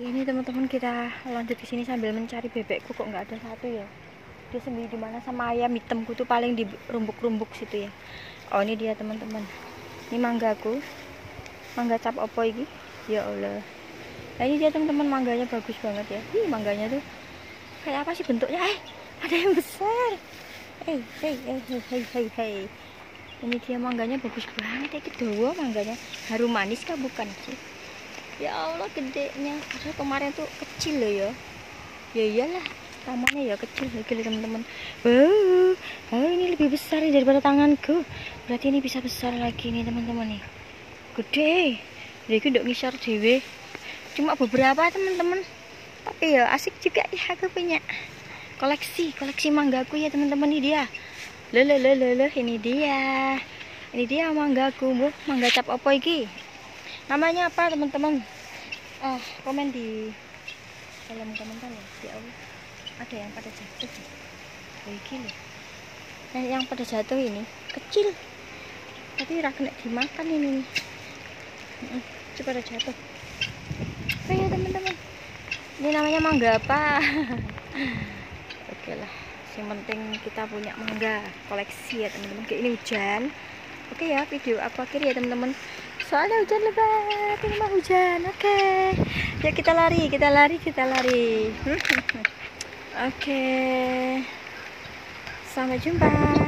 Ini teman-teman, kita lanjut di sini sambil mencari bebekku, kok nggak ada satu ya. Dia sembunyi di mana sama ayam hitamku tuh, paling di rumbuk-rumbuk situ ya. Oh, ini dia teman-teman. Ini manggaku. Mangga cap opo ini? Ya Allah. Nah, ini dia teman-teman, mangganya bagus banget ya. Mangganya tuh kayak apa sih bentuknya? Ada yang besar. Hey. Ini dia mangganya bagus banget. Ini dawa mangganya. Harum manis kah bukan sih? Ya Allah, gedenya. Padahal kemarin tuh kecil loh ya. Ya iyalah, tamannya ya kecil lagi teman-teman. Ini lebih besar nih daripada tanganku. Berarti ini bisa besar lagi nih teman-teman nih. Gede. Jadi aku udah ngisar dewe. Cuma beberapa teman-teman. Tapi ya asik juga ya, aku punya koleksi manggaku ya teman-teman. Ini dia. Ini dia. Ini dia manggaku, Bu. Mangga cap opo iki? Namanya apa teman-teman? Komen di kolom komentar ya. Ya Allah, ada yang pada jatuh. Gini. Nah, yang pada jatuh ini kecil, tapi kena dimakan ini. Coba pada jatuh. Ya teman-teman, ini namanya mangga apa? Oke lah, yang penting kita punya mangga koleksi ya teman-teman. Kayak ini hujan. Oke ya, video aku akhiri ya teman-teman. Soalnya hujan lebat, ini mah hujan. Oke. Ya kita lari. Oke. Sampai jumpa.